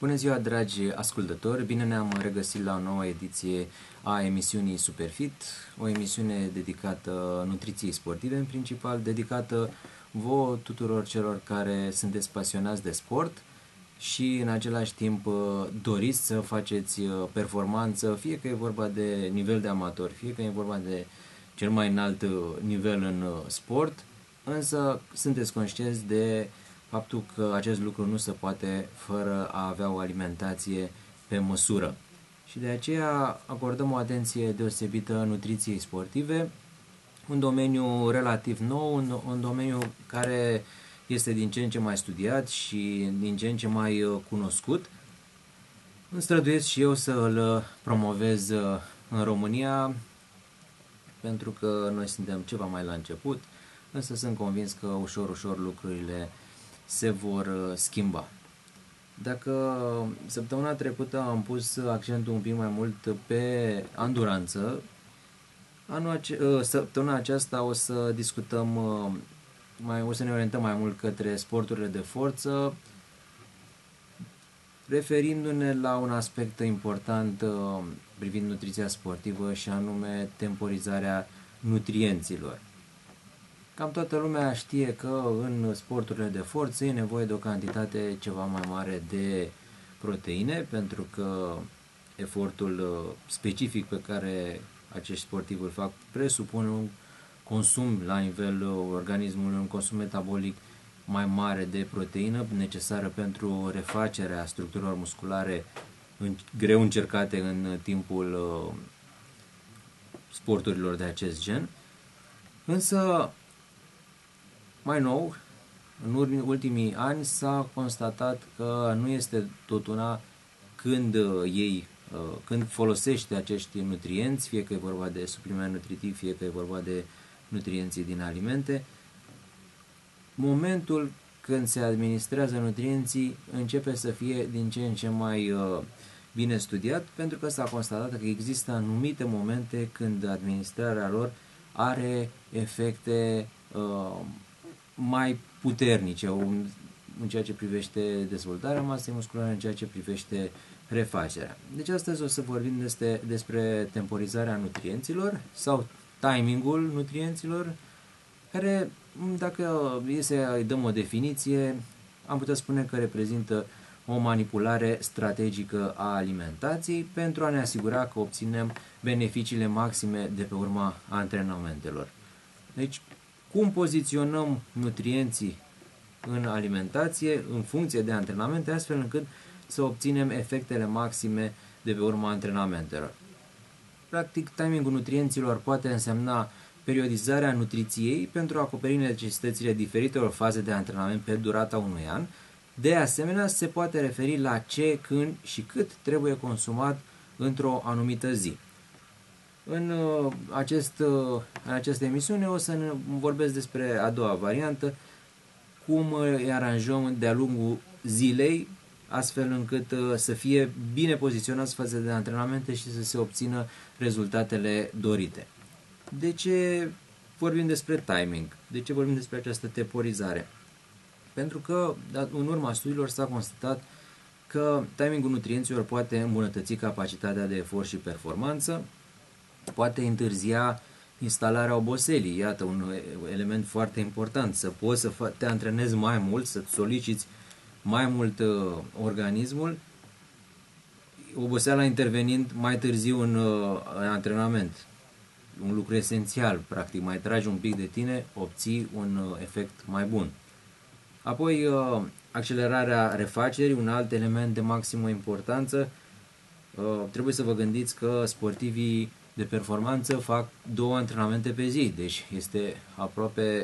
Bună ziua, dragi ascultători! Bine ne-am regăsit la o nouă ediție a emisiunii Superfit, o emisiune dedicată nutriției sportive, în principal dedicată vouă tuturor celor care sunteți pasionați de sport și în același timp doriți să faceți performanță, fie că e vorba de nivel de amator, fie că e vorba de cel mai înalt nivel în sport, însă sunteți conștienți de faptul că acest lucru nu se poate fără a avea o alimentație pe măsură. Și de aceea acordăm o atenție deosebită nutriției sportive, un domeniu relativ nou, un domeniu care este din ce în ce mai studiat și din ce în ce mai cunoscut. Îmi străduiesc și eu să îl promovez în România, pentru că noi suntem ceva mai la început, însă sunt convins că ușor lucrurile se vor schimba. Dacă săptămâna trecută am pus accentul un pic mai mult pe anduranță, săptămâna aceasta o să discutăm, o să ne orientăm mai mult către sporturile de forță, referindu-ne la un aspect important privind nutriția sportivă și anume temporizarea nutrienților. Cam toată lumea știe că în sporturile de forță e nevoie de o cantitate ceva mai mare de proteine, pentru că efortul specific pe care acești sportivi îl fac presupune un consum la nivelul organismului, un consum metabolic mai mare de proteină necesară pentru refacerea structurilor musculare greu încercate în timpul sporturilor de acest gen. Însă, mai nou, în ultimii ani s-a constatat că nu este tot una când folosești acești nutrienți, fie că e vorba de supliment nutritiv, fie că e vorba de nutrienții din alimente. Momentul când se administrează nutrienții începe să fie din ce în ce mai bine studiat, pentru că s-a constatat că există anumite momente când administrarea lor are efecte mai puternice în ceea ce privește dezvoltarea masei musculare, în ceea ce privește refacerea. Deci astăzi o să vorbim despre temporizarea nutrienților sau timingul nutrienților, care, dacă e să îi dăm o definiție, am putea spune că reprezintă o manipulare strategică a alimentației pentru a ne asigura că obținem beneficiile maxime de pe urma antrenamentelor. Deci, cum poziționăm nutrienții în alimentație în funcție de antrenamente, astfel încât să obținem efectele maxime de pe urma antrenamentelor. Practic, timingul nutrienților poate însemna periodizarea nutriției pentru a acoperi necesitățile diferitelor faze de antrenament pe durata unui an. De asemenea, se poate referi la ce, când și cât trebuie consumat într-o anumită zi. În această emisiune o să ne vorbesc despre a doua variantă, cum îi aranjăm de-a lungul zilei, astfel încât să fie bine poziționați față de antrenamente și să se obțină rezultatele dorite. De ce vorbim despre timing? De ce vorbim despre această temporizare? Pentru că, în urma studiilor, s-a constatat că timingul nutrienților poate îmbunătăți capacitatea de efort și performanță, poate întârzia instalarea oboselii, iată un element foarte important, să poți să te antrenezi mai mult, să-ți soliciți mai mult organismul, oboseala intervenind mai târziu în antrenament. Un lucru esențial, practic, mai tragi un pic de tine, obții un efect mai bun. Apoi, accelerarea refacerii, un alt element de maximă importanță. Trebuie să vă gândiți că sportivii de performanță fac 2 antrenamente pe zi, deci este aproape,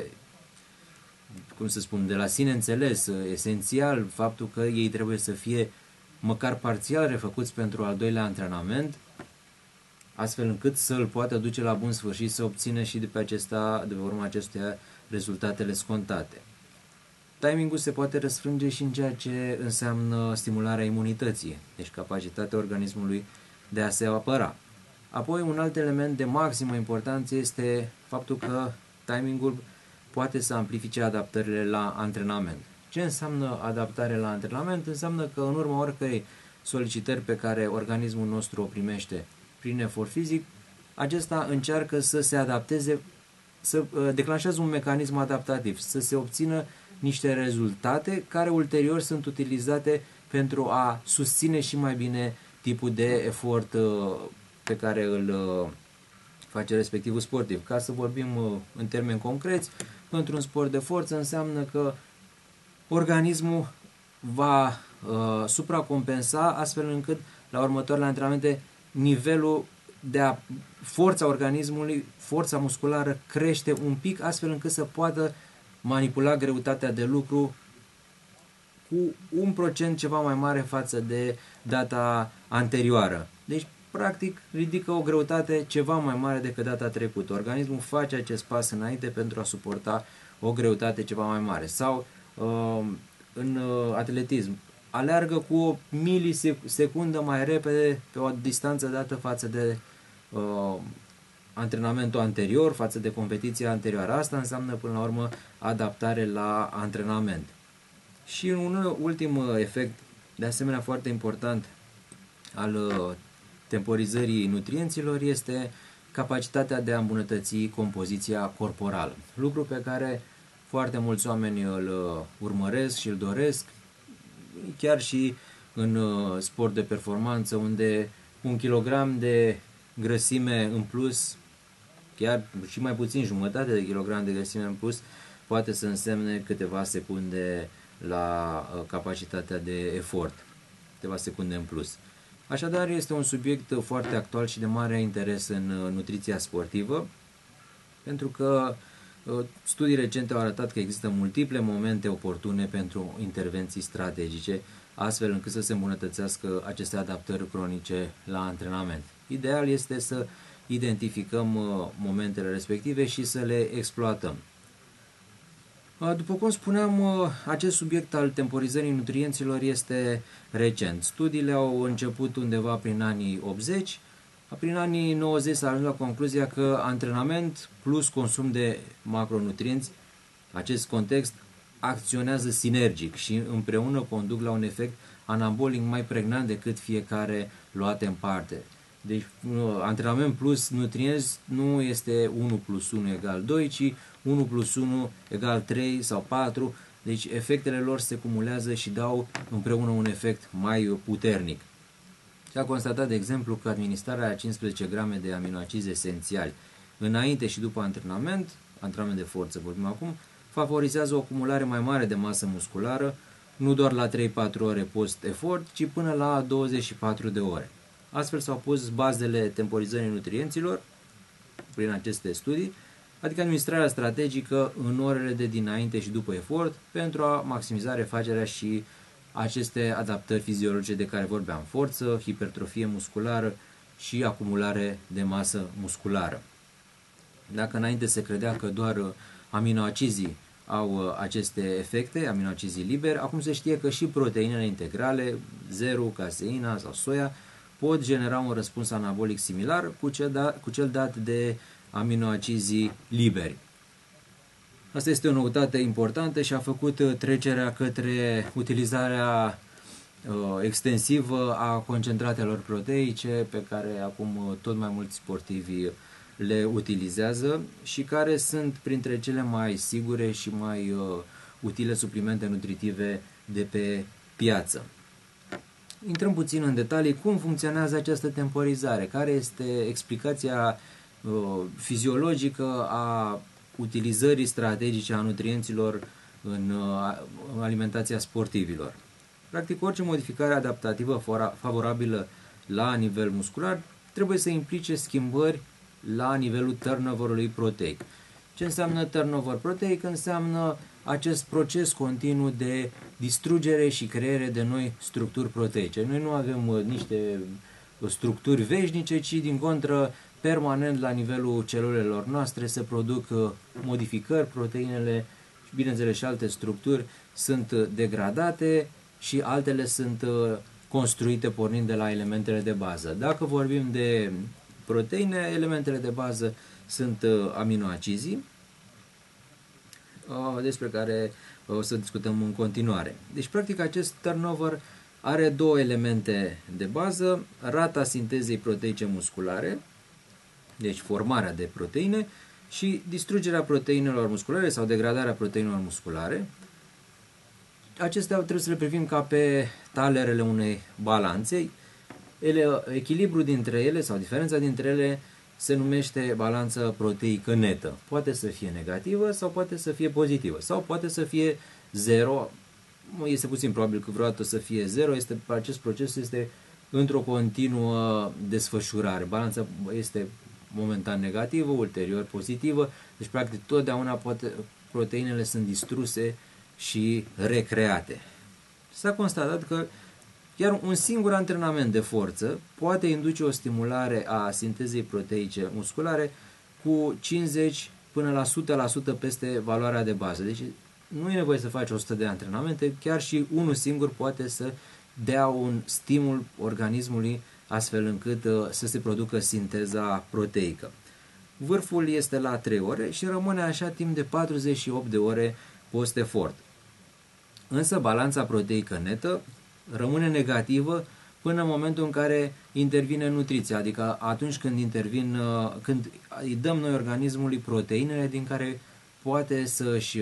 de la sine înțeles, esențial faptul că ei trebuie să fie măcar parțial refăcuți pentru al doilea antrenament, astfel încât să îl poată duce la bun sfârșit, să obțină și de pe urma acestuia rezultatele scontate. Timingul se poate răsfrânge și în ceea ce înseamnă stimularea imunității, deci capacitatea organismului de a se apăra. Apoi, un alt element de maximă importanță este faptul că timingul poate să amplifice adaptările la antrenament. Ce înseamnă adaptare la antrenament? Înseamnă că în urma oricărei solicitări pe care organismul nostru o primește prin efort fizic, acesta încearcă să se adapteze, să declanșeze un mecanism adaptativ, să se obțină niște rezultate care ulterior sunt utilizate pentru a susține și mai bine tipul de efort pe care îl face respectivul sportiv. Ca să vorbim în termeni concreți, într-un sport de forță înseamnă că organismul va supracompensa astfel încât la următoarele antrenamente nivelul de forța organismului, forța musculară crește un pic astfel încât să poată manipula greutatea de lucru cu 1% ceva mai mare față de data anterioară. Deci, practic, ridică o greutate ceva mai mare decât data trecută. Organismul face acest pas înainte pentru a suporta o greutate ceva mai mare. Sau în atletism, aleargă cu o milisecundă mai repede pe o distanță dată față de antrenamentul anterior, față de competiția anterioară. Asta înseamnă până la urmă adaptare la antrenament. Și un ultim efect, de asemenea foarte important, al temporizării nutrienților este capacitatea de a îmbunătăți compoziția corporală. Lucru pe care foarte mulți oameni îl urmăresc și îl doresc, chiar și în sport de performanță, unde 1 kilogram de grăsime în plus, chiar și mai puțin, jumătate de kilogram de grăsime în plus, poate să însemne câteva secunde la capacitatea de efort, câteva secunde în plus. Așadar, este un subiect foarte actual și de mare interes în nutriția sportivă, pentru că studii recente au arătat că există multiple momente oportune pentru intervenții strategice, astfel încât să se îmbunătățească aceste adaptări cronice la antrenament. Ideal este să identificăm momentele respective și să le exploatăm. După cum spuneam, acest subiect al temporizării nutrienților este recent. Studiile au început undeva prin anii 80. Prin anii 90 s-a ajuns la concluzia că antrenament plus consum de macronutrienți, acest context, acționează sinergic și împreună conduc la un efect anabolic mai pregnant decât fiecare luate în parte. Deci antrenament plus nutrienți nu este 1 plus 1 egal 2, ci 1 plus 1 egal 3 sau 4. Deci efectele lor se cumulează și dau împreună un efect mai puternic. S-a constatat, de exemplu, că administrarea a 15 grame de aminoacizi esențiali înainte și după antrenament de forță vorbim acum, favorizează o acumulare mai mare de masă musculară, nu doar la 3-4 ore post-efort, ci până la 24 de ore. Astfel s-au pus bazele temporizării nutrienților prin aceste studii, adică administrarea strategică în orele de dinainte și după efort pentru a maximiza refacerea și aceste adaptări fiziologice de care vorbeam, forță, hipertrofie musculară și acumulare de masă musculară. Dacă înainte se credea că doar aminoacizii au aceste efecte, aminoacizii liberi, acum se știe că și proteinele integrale, zero, caseina sau soia, pot genera un răspuns anabolic similar cu cel dat de aminoacizii liberi. Asta este o noutate importantă și a făcut trecerea către utilizarea extensivă a concentratelor proteice pe care acum tot mai mulți sportivi le utilizează și care sunt printre cele mai sigure și mai utile suplimente nutritive de pe piață. Intrăm puțin în detalii cum funcționează această temporizare, care este explicația fiziologică a utilizării strategice a nutrienților în alimentația sportivilor. Practic, orice modificare adaptativă favorabilă la nivel muscular trebuie să implice schimbări la nivelul turnover-ului proteic. Ce înseamnă turnover proteic? Înseamnă acest proces continuu de distrugere și creare de noi structuri proteice. Noi nu avem niște structuri veșnice, ci din contră permanent la nivelul celulelor noastre se produc modificări, proteinele și bineînțeles și alte structuri sunt degradate și altele sunt construite pornind de la elementele de bază. Dacă vorbim de proteine, elementele de bază sunt aminoacizii, despre care o să discutăm în continuare. Deci, practic, acest turnover are două elemente de bază: rata sintezei proteice musculare, deci formarea de proteine, și distrugerea proteinelor musculare sau degradarea proteinelor musculare. Acestea trebuie să le privim ca pe talerele unei balanțe. Echilibrul dintre ele sau diferența dintre ele se numește balanță proteică netă. Poate să fie negativă sau poate să fie pozitivă sau poate să fie 0. Este puțin probabil că vreodată să fie 0. Acest proces este într-o continuă desfășurare. Balanța este momentan negativă, ulterior pozitivă. Deci, practic, totdeauna proteinele sunt distruse și recreate. S-a constatat că chiar un singur antrenament de forță poate induce o stimulare a sintezei proteice musculare cu 50 până la 100% peste valoarea de bază. Deci nu e nevoie să faci 100 de antrenamente, chiar și unul singur poate să dea un stimul organismului astfel încât să se producă sinteza proteică. Vârful este la 3 ore și rămâne așa timp de 48 de ore post-efort. Însă balanța proteică netă rămâne negativă până în momentul în care intervine nutriția, adică atunci când îi dăm noi organismului proteinele din care poate să-și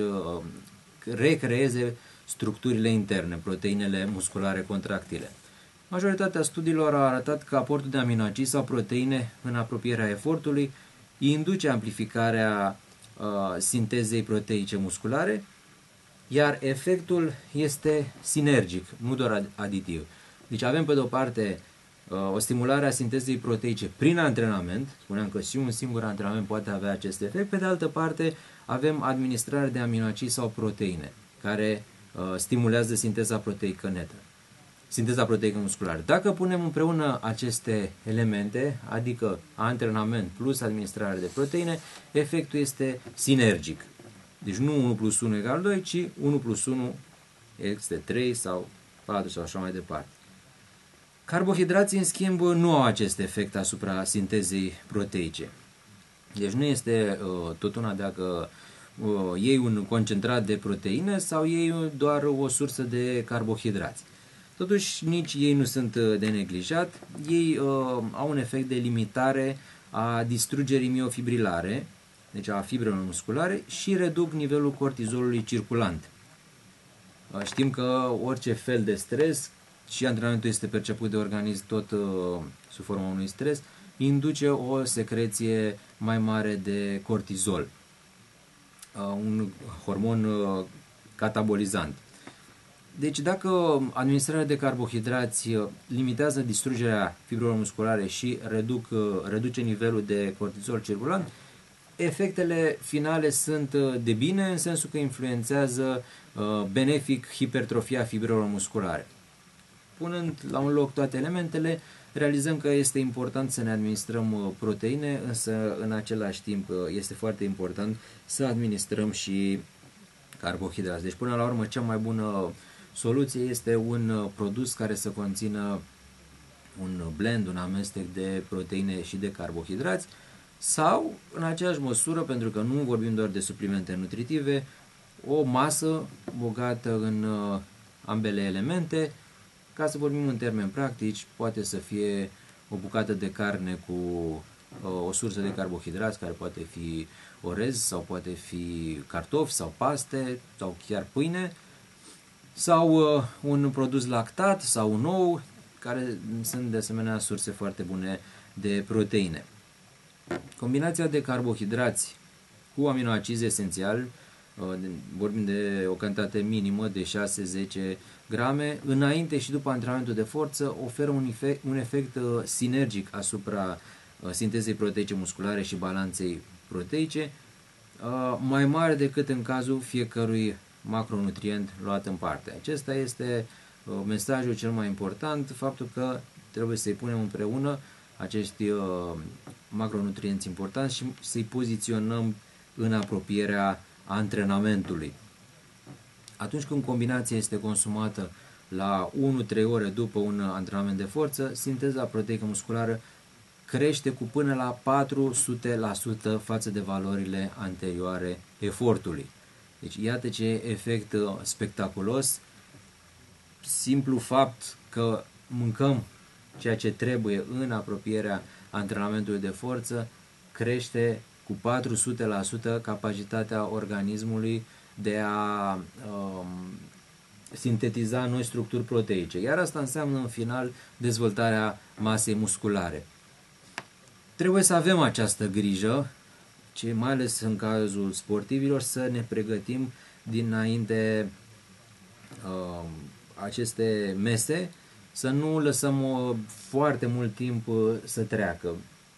recreeze structurile interne, proteinele musculare contractile. Majoritatea studiilor au arătat că aportul de aminoacizi sau proteine în apropierea efortului induce amplificarea sintezei proteice musculare, iar efectul este sinergic, nu doar aditiv. Deci avem pe de o parte o stimulare a sintezei proteice prin antrenament, spuneam că și un singur antrenament poate avea acest efect, pe de altă parte avem administrarea de aminoacizi sau proteine, care stimulează sinteza proteică netă, sinteza proteică musculară. Dacă punem împreună aceste elemente, adică antrenament plus administrare de proteine, efectul este sinergic. Deci nu 1 plus 1 egal 2, ci 1 plus 1 este 3 sau 4 sau așa mai departe. Carbohidrații, în schimb, nu au acest efect asupra sintezei proteice. Deci nu este tot una dacă iei un concentrat de proteine sau iei doar o sursă de carbohidrați. Totuși, nici ei nu sunt de neglijat. Ei au un efect de limitare a distrugerii miofibrilare, deci a fibrelor musculare, și reduc nivelul cortizolului circulant. Știm că orice fel de stres, și antrenamentul este perceput de organism tot sub forma unui stres, induce o secreție mai mare de cortizol, un hormon catabolizant. Deci dacă administrarea de carbohidrați limitează distrugerea fibrelor musculare și reduce nivelul de cortizol circulant, efectele finale sunt de bine, în sensul că influențează benefic hipertrofia fibrelor musculare. Punând la un loc toate elementele, realizăm că este important să ne administrăm proteine, însă în același timp este foarte important să administrăm și carbohidrați. Deci până la urmă cea mai bună soluție este un produs care să conțină un blend, un amestec de proteine și de carbohidrați, sau în aceeași măsură, pentru că nu vorbim doar de suplimente nutritive, o masă bogată în ambele elemente. Ca să vorbim în termeni practici, poate să fie o bucată de carne cu o sursă de carbohidrați, care poate fi orez sau poate fi cartofi sau paste sau chiar pâine, sau un produs lactat sau un ou, care sunt de asemenea surse foarte bune de proteine. Combinația de carbohidrați cu aminoacizi esențiali, vorbim de o cantitate minimă de 6-10 grame, înainte și după antrenamentul de forță, oferă un efect sinergic asupra sintezei proteice musculare și balanței proteice, mai mare decât în cazul fiecărui macronutrient luat în parte. Acesta este mesajul cel mai important, faptul că trebuie să-i punem împreună acești macronutrienți importanți și să-i poziționăm în apropierea antrenamentului. Atunci când combinația este consumată la 1-3 ore după un antrenament de forță, sinteza proteică musculară crește cu până la 400% față de valorile anterioare efortului. Deci iată ce efect spectaculos, simplu fapt că mâncăm ceea ce trebuie în apropierea antrenamentului de forță crește cu 400% capacitatea organismului de a sintetiza noi structuri proteice, iar asta înseamnă în final dezvoltarea masei musculare. Trebuie să avem această grijă, mai ales în cazul sportivilor, să ne pregătim dinainte aceste mese, să nu lăsăm foarte mult timp să treacă.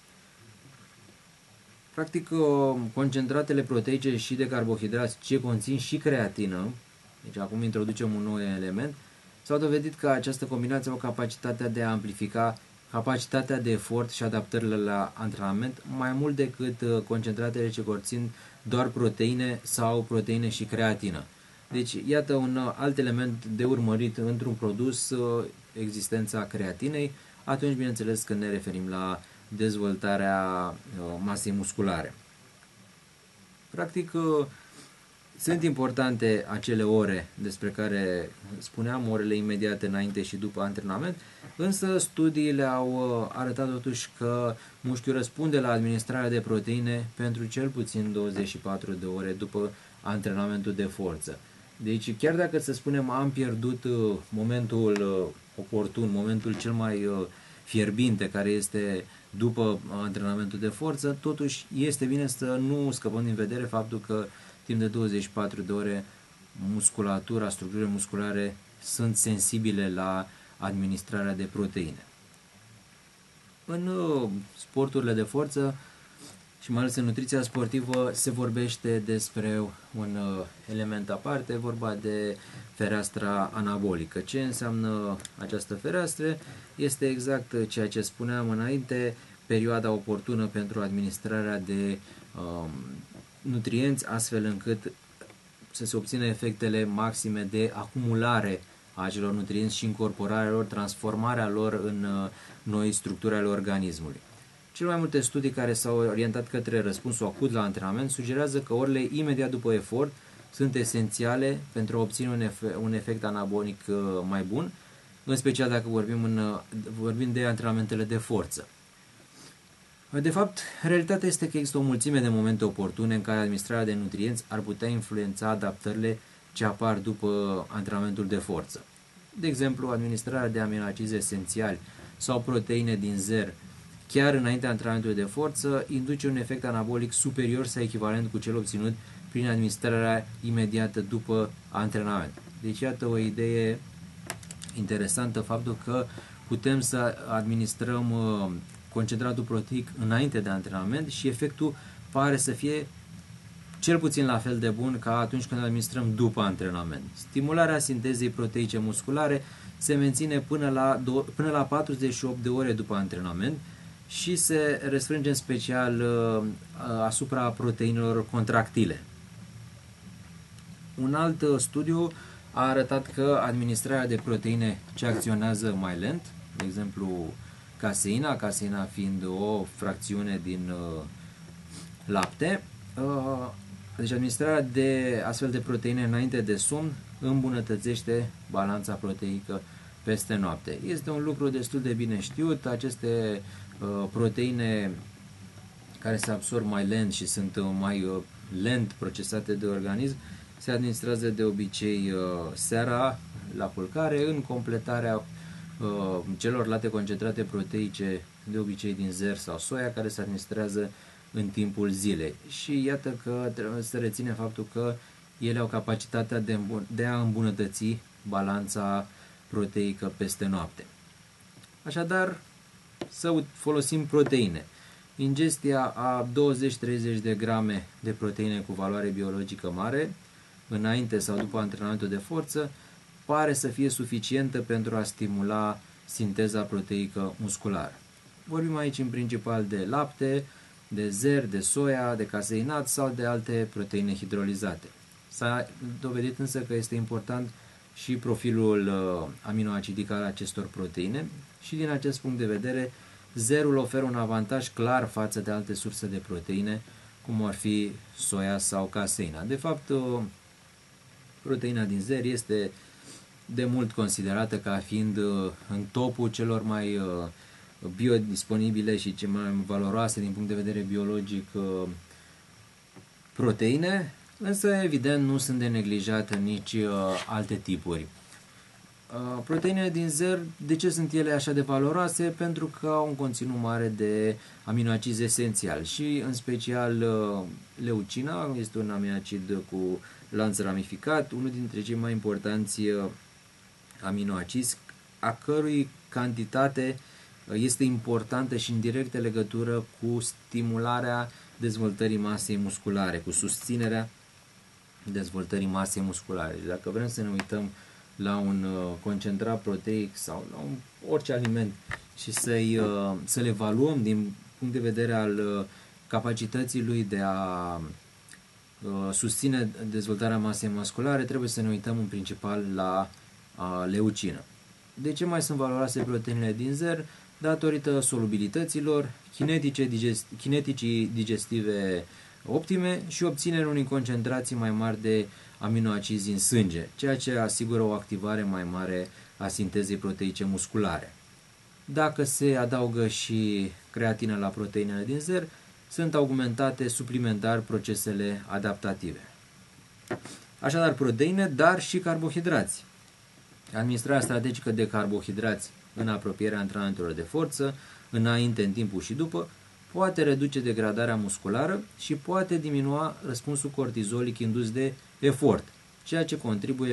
Practic, concentratele proteice și de carbohidrați ce conțin și creatină, deci acum introducem un nou element, s-au dovedit că această combinație au capacitatea de a amplifica capacitatea de efort și adaptările la antrenament mai mult decât concentratele ce conțin doar proteine sau proteine și creatină. Deci, iată un alt element de urmărit într-un produs, existența creatinei, atunci, bineînțeles, când ne referim la dezvoltarea masei musculare. Practic, sunt importante acele ore despre care spuneam, orele imediate înainte și după antrenament, însă studiile au arătat totuși că mușchiul răspunde la administrarea de proteine pentru cel puțin 24 de ore după antrenamentul de forță. Deci chiar dacă, să spunem, am pierdut momentul oportun, momentul cel mai fierbinte, care este după antrenamentul de forță, totuși este bine să nu scăpăm din vedere faptul că timp de 24 de ore musculatura, structurile musculare sunt sensibile la administrarea de proteine. În sporturile de forță și mai ales în nutriția sportivă se vorbește despre un element aparte, vorba de fereastra anabolică. Ce înseamnă această fereastră? Este exact ceea ce spuneam înainte, perioada oportună pentru administrarea de nutrienți, astfel încât să se obțină efectele maxime de acumulare a acelor nutrienți și incorporarea lor, transformarea lor în noi structuri ale organismului. Cele mai multe studii care s-au orientat către răspunsul acut la antrenament sugerează că orele imediat după efort sunt esențiale pentru a obține un efect anabolic mai bun, în special dacă vorbim de antrenamentele de forță. De fapt, realitatea este că există o mulțime de momente oportune în care administrarea de nutrienți ar putea influența adaptările ce apar după antrenamentul de forță. De exemplu, administrarea de aminoacizi esențiali sau proteine din zer chiar înaintea antrenamentului de forță induce un efect anabolic superior sau echivalent cu cel obținut prin administrarea imediată după antrenament. Deci iată o idee interesantă, faptul că putem să administrăm concentratul proteic înainte de antrenament și efectul pare să fie cel puțin la fel de bun ca atunci când administrăm după antrenament. Stimularea sintezei proteice musculare se menține până la 48 de ore după antrenament și se restrânge în special asupra proteinelor contractile. Un alt studiu a arătat că administrarea de proteine ce acționează mai lent, de exemplu caseina fiind o fracțiune din lapte, deci administrarea de astfel de proteine înainte de somn îmbunătățește balanța proteică peste noapte. Este un lucru destul de bine știut, aceste proteine care se absorb mai lent și sunt mai lent procesate de organism se administrează de obicei seara la culcare în completarea celorlalte concentrate proteice, de obicei din zer sau soia, care se administrează în timpul zilei. Și iată că trebuie să reținem faptul că ele au capacitatea de a îmbunătăți balanța proteică peste noapte. Așadar, să folosim proteine. Ingestia a 20-30 de grame de proteine cu valoare biologică mare, înainte sau după antrenamentul de forță, pare să fie suficientă pentru a stimula sinteza proteică musculară. Vorbim aici în principal de lapte, de zer, de soia, de caseinat sau de alte proteine hidrolizate. S-a dovedit însă că este important și profilul aminoacidic al acestor proteine și din acest punct de vedere zerul oferă un avantaj clar față de alte surse de proteine, cum ar fi soia sau caseina. De fapt, Proteina din zer este de mult considerată ca fiind în topul celor mai biodisponibile și cele mai valoroase din punct de vedere biologic proteine, însă evident nu sunt de neglijat nici alte tipuri. Proteinele din zer, de ce sunt ele așa de valoroase? Pentru că au un conținut mare de aminoacizi esențiali și în special leucina este un aminoacid cu lanț ramificat, unul dintre cei mai importanți aminoacizi, a cărui cantitate este importantă și în directă legătură cu stimularea dezvoltării masei musculare, cu susținerea dezvoltării masei musculare. Deci dacă vrem să ne uităm la un concentrat proteic sau la orice aliment și să le evaluăm din punct de vedere al capacității lui de a susține dezvoltarea masei musculare, trebuie să ne uităm în principal la leucină. De ce mai sunt valoroase proteinele din zer? Datorită solubilităților, kineticii digestive optime și obținerea unei concentrații mai mari de aminoacizi în sânge, ceea ce asigură o activare mai mare a sintezei proteice musculare. Dacă se adaugă și creatină la proteinele din zer, sunt augmentate suplimentar procesele adaptative. Așadar, proteine, dar și carbohidrați. Administrarea strategică de carbohidrați în apropierea antrenamentelor de forță, înainte, în timpul și după, poate reduce degradarea musculară și poate diminua răspunsul cortizolic indus de efort, ceea ce contribuie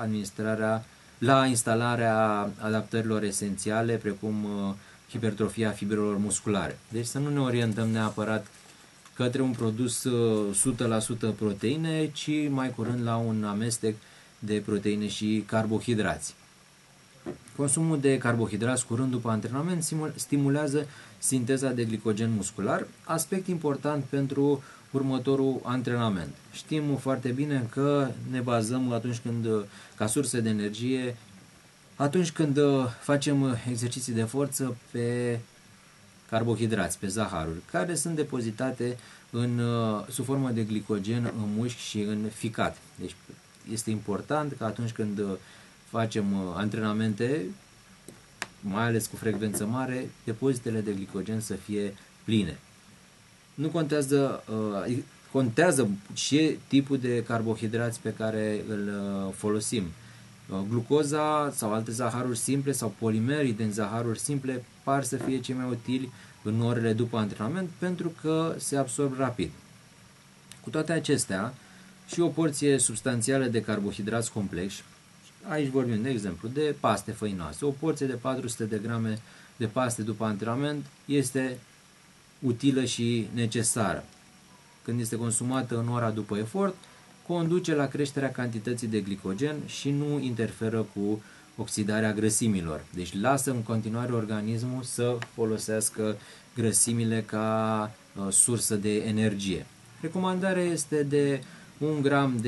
la instalarea adaptărilor esențiale, precum hipertrofia fibrelor musculare. Deci să nu ne orientăm neapărat către un produs 100% proteine, ci mai curând la un amestec de proteine și carbohidrați. Consumul de carbohidrați curând după antrenament stimulează sinteza de glicogen muscular, aspect important pentru următorul antrenament. Știm foarte bine că ne bazăm atunci când, ca sursă de energie, atunci când facem exerciții de forță, pe carbohidrați, pe zaharuri, care sunt depozitate sub formă de glicogen în mușchi și în ficat. Deci este important că atunci când facem antrenamente, mai ales cu frecvență mare, depozitele de glicogen să fie pline. Nu contează și tipul de carbohidrați pe care îl folosim. Glucoza sau alte zaharuri simple sau polimerii din zaharuri simple par să fie cei mai utili în orele după antrenament pentru că se absorb rapid. Cu toate acestea, și o porție substanțială de carbohidrați complexi, aici vorbim de exemplu de paste făinoase, o porție de 400 de grame de paste după antrenament este utilă și necesară. Când este consumată în ora după efort, conduce la creșterea cantității de glicogen și nu interferă cu oxidarea grăsimilor. Deci lasă în continuare organismul să folosească grăsimile ca sursă de energie. Recomandarea este de 1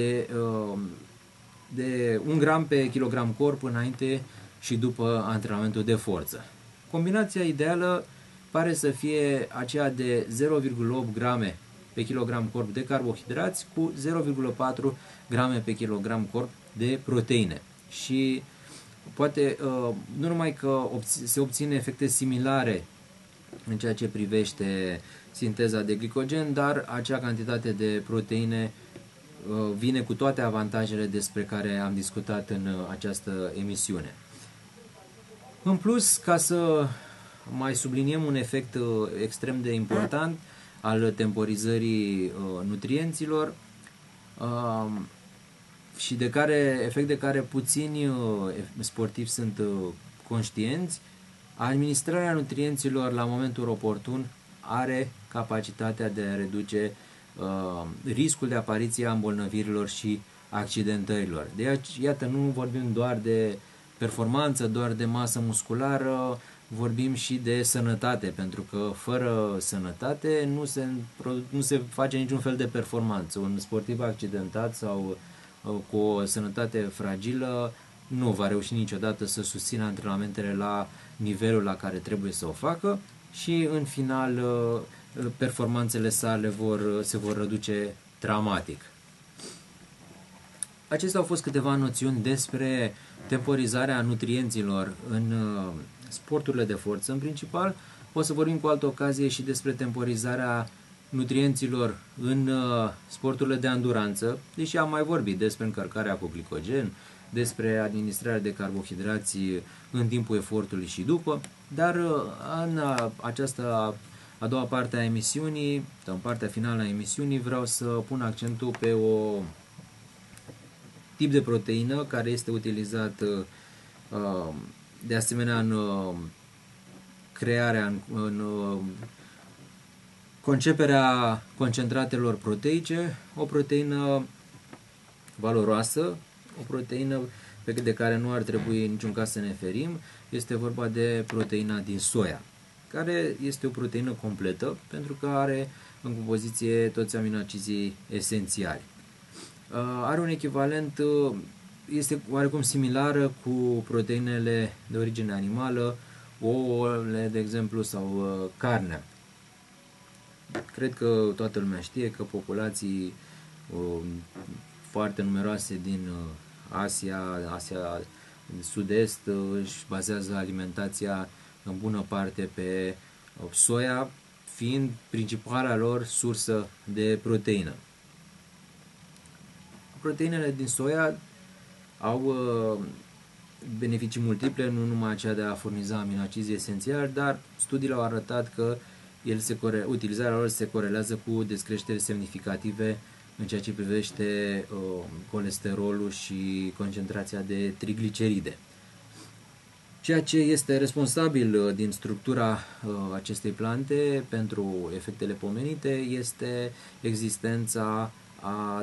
gram pe kilogram corp înainte și după antrenamentul de forță. Combinația ideală pare să fie aceea de 0,8 grame pe kilogram corp de carbohidrați cu 0,4 grame pe kilogram corp de proteine. Și poate nu numai că se obține efecte similare în ceea ce privește sinteza de glicogen, dar acea cantitate de proteine vine cu toate avantajele despre care am discutat în această emisiune. În plus, ca să mai subliniem un efect extrem de important al temporizării nutrienților și efect de care puțini sportivi sunt conștienți, administrarea nutrienților la momentul oportun are capacitatea de a reduce riscul de apariție a îmbolnăvirilor și accidentărilor. Deci, iată, nu vorbim doar de performanță, doar de masă musculară, vorbim și de sănătate, pentru că fără sănătate nu se face niciun fel de performanță. Un sportiv accidentat sau cu o sănătate fragilă nu va reuși niciodată să susțină antrenamentele la nivelul la care trebuie să o facă și în final performanțele sale se vor reduce dramatic. Acestea au fost câteva noțiuni despre temporizarea nutrienților în sporturile de forță în principal. O să vorbim cu altă ocazie și despre temporizarea nutrienților în sporturile de anduranță, deși am mai vorbit despre încărcarea cu glicogen, despre administrarea de carbohidrați în timpul efortului și după, dar în această a doua parte a emisiunii, în partea finală a emisiunii, vreau să pun accentul pe o tip de proteină care este utilizat de asemenea în crearea, în conceperea concentratelor proteice, o proteină valoroasă, o proteină de care nu ar trebui în niciun caz să ne ferim, este vorba de proteina din soia, care este o proteină completă pentru că are în compoziție toți aminocizii esențiali. Are un echivalent, este oarecum similară cu proteinele de origine animală, ouăle, de exemplu, sau carnea. Cred că toată lumea știe că populații foarte numeroase din Asia de Sud-Est își bazează alimentația în bună parte pe soia, fiind principala lor sursă de proteină. Proteinele din soia au beneficii multiple, nu numai aceea de a furniza aminoacizi esențiali, dar studiile au arătat că utilizarea lor se corelează cu descreșteri semnificative în ceea ce privește colesterolul și concentrația de trigliceride. Ceea ce este responsabil din structura acestei plante pentru efectele pomenite este existența a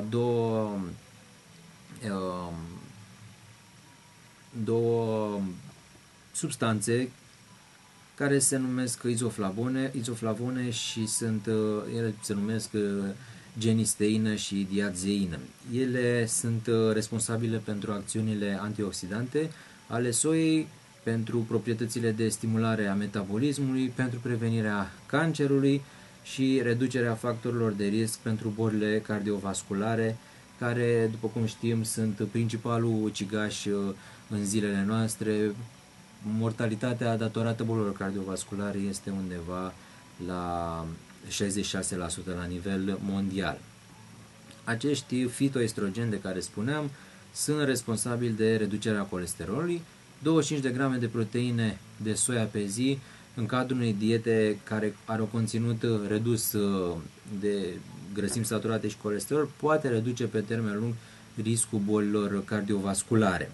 două substanțe care se numesc izoflavone și ele se numesc genisteină și diazeină. Ele sunt responsabile pentru acțiunile antioxidante ale soiei, pentru proprietățile de stimulare a metabolismului, pentru prevenirea cancerului și reducerea factorilor de risc pentru bolile cardiovasculare, care, după cum știm, sunt principalul ucigaș în zilele noastre. Mortalitatea datorată bolilor cardiovasculare este undeva la 66% la nivel mondial. Acești fitoestrogeni de care spuneam sunt responsabili de reducerea colesterolului. 25 de grame de proteine de soia pe zi în cadrul unei diete care are un conținut redus de grăsimi saturate și colesterol poate reduce pe termen lung riscul bolilor cardiovasculare.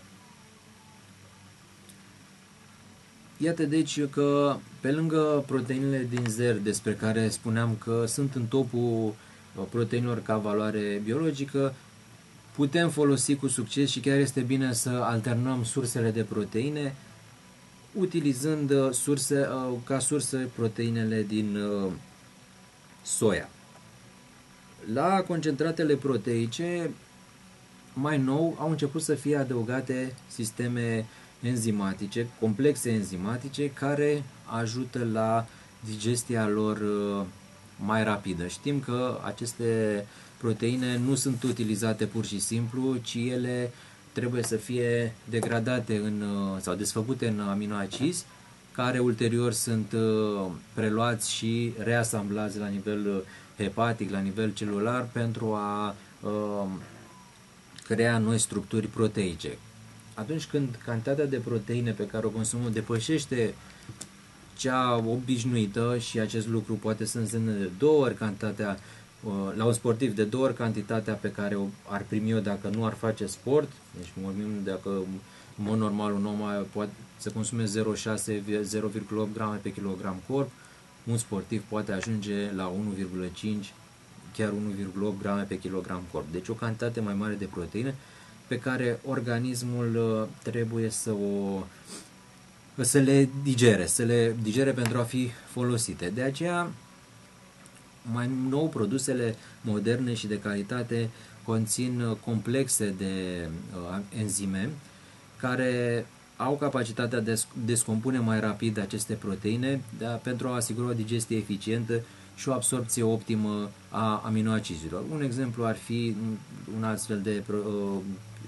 Iată deci că pe lângă proteinele din zer, despre care spuneam că sunt în topul proteinelor ca valoare biologică, putem folosi cu succes și chiar este bine să alternăm sursele de proteine, utilizând ca surse proteinele din soia. La concentratele proteice, mai nou, au început să fie adăugate sisteme enzimatice, complexe enzimatice, care ajută la digestia lor mai rapidă. Știm că aceste proteine nu sunt utilizate pur și simplu, ci ele trebuie să fie degradate sau desfăcute în aminoacizi, care ulterior sunt preluați și reasamblați la nivel hepatic, la nivel celular, pentru a crea noi structuri proteice. Atunci când cantitatea de proteine pe care o consumăm depășește cea obișnuită, și acest lucru poate să însemne de 2 ori cantitatea, la un sportiv, de 2 ori cantitatea pe care o ar primi-o dacă nu ar face sport, deci vorbim dacă în mod normal un om poate să consume 0,6-0,8 grame pe kilogram corp, un sportiv poate ajunge la 1,5, chiar 1,8 grame pe kilogram corp. Deci o cantitate mai mare de proteine pe care organismul trebuie să le digere pentru a fi folosite. De aceea, mai nou, produsele moderne și de calitate conțin complexe de enzime care au capacitatea de a descompune mai rapid aceste proteine pentru a asigura o digestie eficientă și o absorpție optimă a aminoacizilor. Un exemplu ar fi un astfel de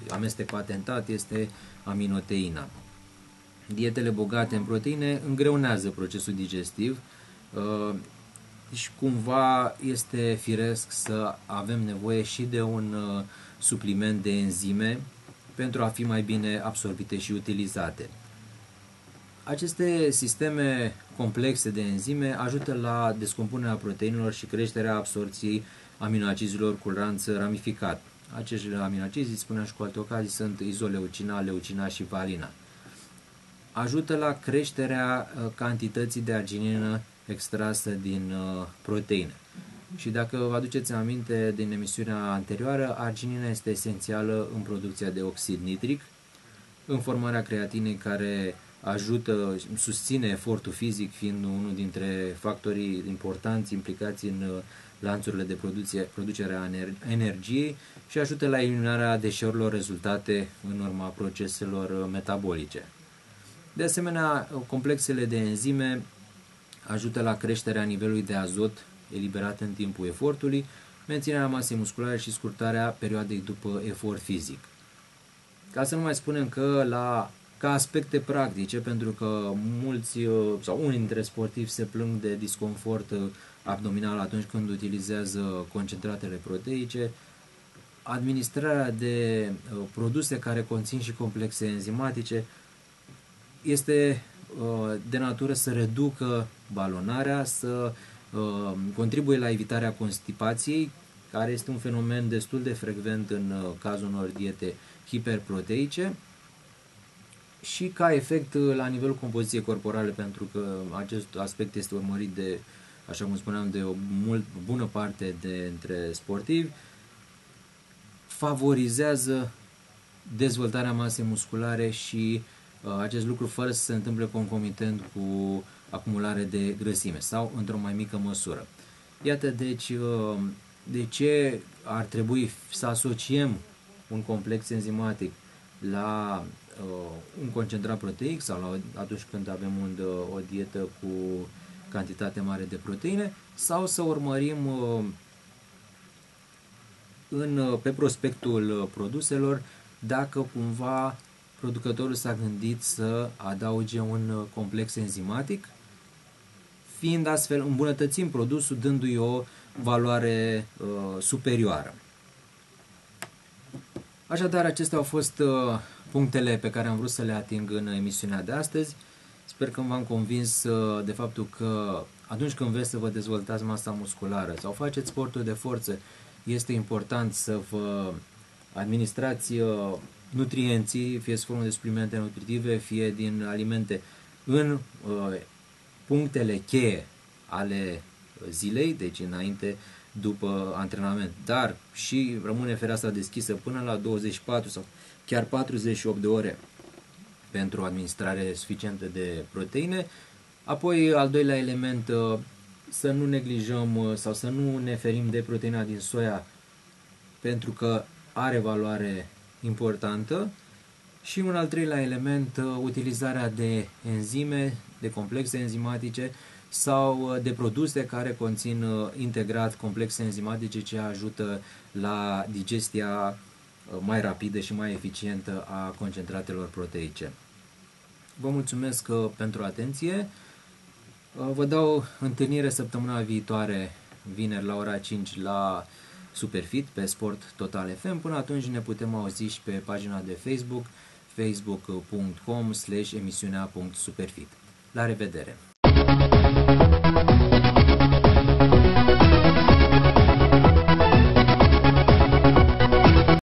amestec patentat este aminoteina. Dietele bogate în proteine îngreunează procesul digestiv și cumva este firesc să avem nevoie și de un supliment de enzime pentru a fi mai bine absorbite și utilizate. Aceste sisteme complexe de enzime ajută la descompunerea proteinelor și creșterea absorției aminoacizilor cu lanț ramificat. Acești aminoacizi, spuneam și cu alte ocazii, sunt izoleucina, leucina și valina. Ajută la creșterea cantității de arginină extrasă din proteine. Și dacă vă aduceți aminte din emisiunea anterioară, arginina este esențială în producția de oxid nitric, în formarea creatinei care ajută, susține efortul fizic, fiind unul dintre factorii importanți implicați în lanțurile de producere a energiei și ajută la eliminarea deșeurilor rezultate în urma proceselor metabolice. De asemenea, complexele de enzime ajută la creșterea nivelului de azot eliberat în timpul efortului, menținerea masei musculare și scurtarea perioadei după efort fizic. Ca să nu mai spunem că ca aspecte practice, pentru că mulți sau unii dintre sportivi se plâng de disconfort abdominal atunci când utilizează concentratele proteice, administrarea de produse care conțin și complexe enzimatice este de natură să reducă balonarea, să contribuie la evitarea constipației, care este un fenomen destul de frecvent în cazul unor diete hiperproteice, și ca efect la nivelul compoziției corporale, pentru că acest aspect este urmărit de, așa cum spuneam, de o bună parte dintre sportivi, favorizează dezvoltarea masei musculare și acest lucru fără să se întâmple concomitent cu acumulare de grăsime sau într-o mai mică măsură. Iată deci de ce ar trebui să asociem un complex enzimatic la un concentrat proteic sau atunci când avem o dietă cu cantitate mare de proteine, sau să urmărim pe prospectul produselor dacă cumva producătorul s-a gândit să adauge un complex enzimatic, fiind astfel îmbunătățim produsul, dându-i o valoare superioară. Așadar, acestea au fost punctele pe care am vrut să le ating în emisiunea de astăzi. Sper că v-am convins de faptul că atunci când vreți să vă dezvoltați masa musculară sau faceți sportul de forță, este important să vă administrați nutrienții, fie sub formă de suplimente nutritive, fie din alimente, în punctele cheie ale zilei, deci înainte, după antrenament, dar și rămâne fereastra deschisă până la 24 sau chiar 48 de ore pentru o administrare suficientă de proteine. Apoi, al doilea element, să nu neglijăm sau să nu ne ferim de proteina din soia, pentru că are valoare importantă. Și un al treilea element, utilizarea de enzime, de complexe enzimatice sau de produse care conțin integrat complexe enzimatice ce ajută la digestia mai rapidă și mai eficientă a concentratelor proteice. Vă mulțumesc pentru atenție. Vă dau întâlnire săptămâna viitoare, vineri la ora 5 la Superfit pe Sport Total FM. Până atunci ne putem auzi și pe pagina de Facebook facebook.com/emisiunea.superfit. La revedere!